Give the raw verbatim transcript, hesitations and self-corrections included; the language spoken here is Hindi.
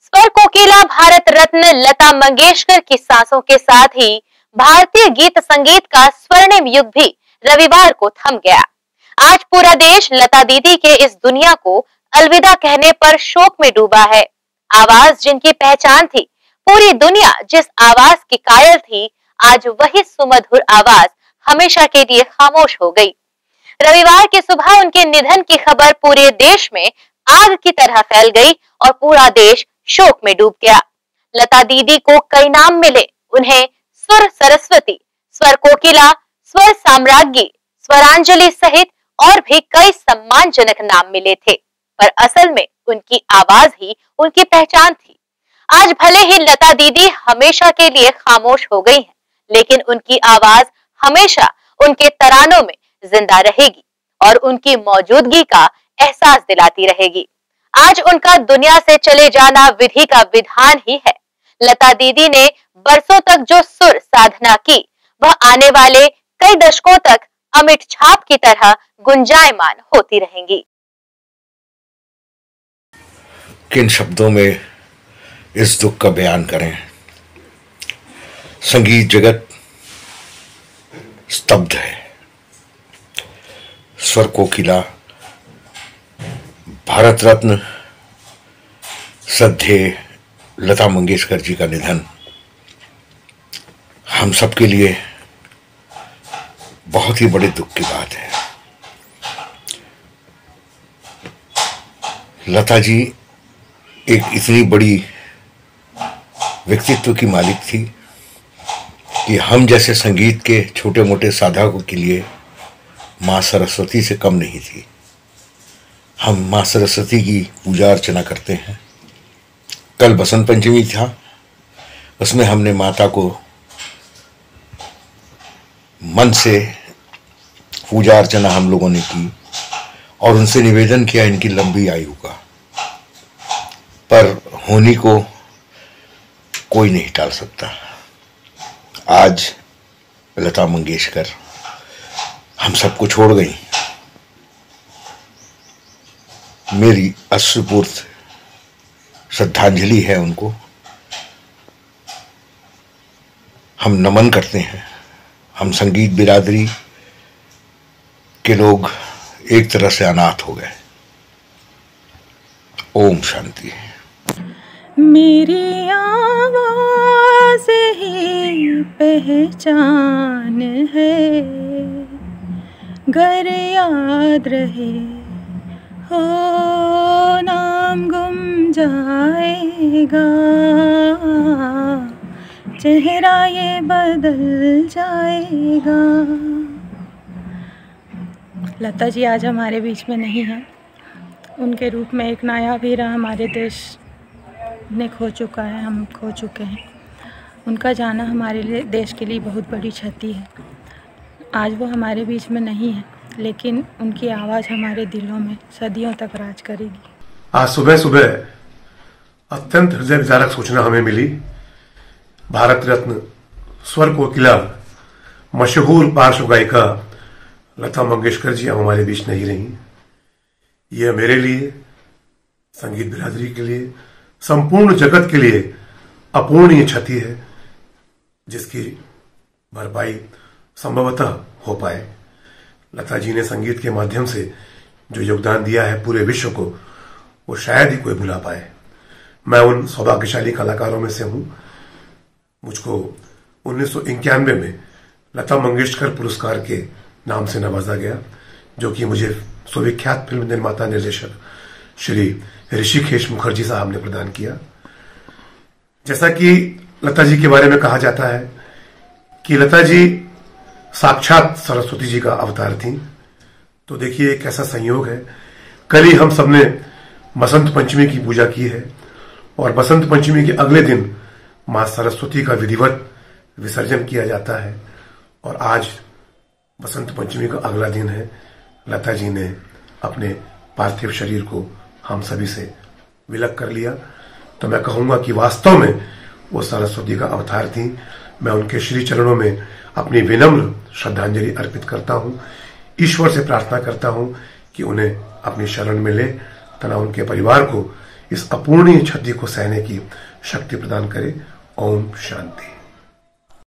स्वर कोकिला भारत रत्न लता मंगेशकर की सांसों के साथ ही भारतीय गीत संगीत का स्वर्णिम युग भी रविवार को थम गया। आज पूरा देश लता दीदी के इस दुनिया को अलविदा कहने पर शोक में डूबा है। आवाज जिनकी पहचान थी, पूरी दुनिया जिस आवाज की कायल थी, आज वही सुमधुर आवाज हमेशा के लिए खामोश हो गई। रविवार की सुबह उनके निधन की खबर पूरे देश में आग की तरह फैल गई और पूरा देश शोक में डूब गया। लता दीदी को कई नाम मिले, उन्हें स्वर सरस्वती, स्वर कोकिला, स्वर साम्राज्ञी, स्वरांजलि सहित और भी कई सम्मानजनक नाम मिले थे, पर असल में उनकी आवाज ही उनकी पहचान थी। आज भले ही लता दीदी हमेशा के लिए खामोश हो गई हैं, लेकिन उनकी आवाज हमेशा उनके तरानों में जिंदा रहेगी और उनकी मौजूदगी का एहसास दिलाती रहेगी। आज उनका दुनिया से चले जाना विधि का विधान ही है। लता दीदी ने बरसों तक जो सुर साधना की, वह आने वाले कई दशकों तक अमिट छाप की तरह गुंजायमान होती रहेंगी। किन शब्दों में इस दुख का बयान करें। संगीत जगत स्तब्ध है। स्वर कोकिला, भारत रत्न श्रद्धेय लता मंगेशकर जी का निधन हम सबके लिए बहुत ही बड़े दुख की बात है। लता जी एक इतनी बड़ी व्यक्तित्व की मालिक थी कि हम जैसे संगीत के छोटे मोटे साधकों के लिए माँ सरस्वती से कम नहीं थी। हम माँ सरस्वती की पूजा अर्चना करते हैं। कल बसंत पंचमी था, उसमें हमने माता को मन से पूजा अर्चना हम लोगों ने की और उनसे निवेदन किया इनकी लंबी आयु का। पर होनी को कोई नहीं टाल सकता। आज लता मंगेशकर हम सबको छोड़ गई। मेरी अश्रुपूर्त श्रद्धांजलि है उनको। हम नमन करते हैं। हम संगीत बिरादरी के लोग एक तरह से अनाथ हो गए। ओम शांति। मेरी आवाज ही पहचान है, गर याद रहे हो नाम गुम जाएगा, चेहरा ये बदल जाएगा। लता जी आज हमारे बीच में नहीं है। उनके रूप में एक नायाब हीरा हमारे देश ने खो चुका है, हम खो चुके हैं। उनका जाना हमारे लिए, देश के लिए बहुत बड़ी क्षति है। आज वो हमारे बीच में नहीं है, लेकिन उनकी आवाज़ हमारे दिलों में सदियों तक राज करेगी। आज सुबह सुबह अत्यंत हृदय विदारक सूचना हमें मिली। भारत रत्न स्वर कोकिला मशहूर पार्श्व गायिका लता मंगेशकर जी अब हमारे बीच नहीं रही। यह मेरे लिए, संगीत बिरादरी के लिए, संपूर्ण जगत के लिए अपूर्णीय क्षति है, जिसकी भरपाई संभवतः हो पाए। लता जी ने संगीत के माध्यम से जो योगदान दिया है पूरे विश्व को, वो शायद ही कोई भुला पाए। मैं उन सौभाग्यशाली कलाकारों में से हूं। मुझको उन्नीस सौ इक्यानवे में लता मंगेशकर पुरस्कार के नाम से नवाजा गया, जो कि मुझे सुविख्यात फिल्म निर्माता निर्देशक श्री ऋषिकेश मुखर्जी साहब ने प्रदान किया। जैसा कि लता जी के बारे में कहा जाता है कि लता जी साक्षात सरस्वती जी का अवतार थी, तो देखिए एक ऐसा संयोग है। कल ही हम सबने बसंत पंचमी की पूजा की है और बसंत पंचमी के अगले दिन मां सरस्वती का विधिवत विसर्जन किया जाता है और आज बसंत पंचमी का अगला दिन है। लता जी ने अपने पार्थिव शरीर को हम सभी से विलग कर लिया। तो मैं कहूंगा कि वास्तव में वो सरस्वती का अवतार थी। मैं उनके श्री चरणों में अपनी विनम्र श्रद्धांजलि अर्पित करता हूं। ईश्वर से प्रार्थना करता हूं कि उन्हें अपनी शरण में ले तथा उनके परिवार को इस अपूर्णीय क्षति को सहने की शक्ति प्रदान करे। ओम शांति।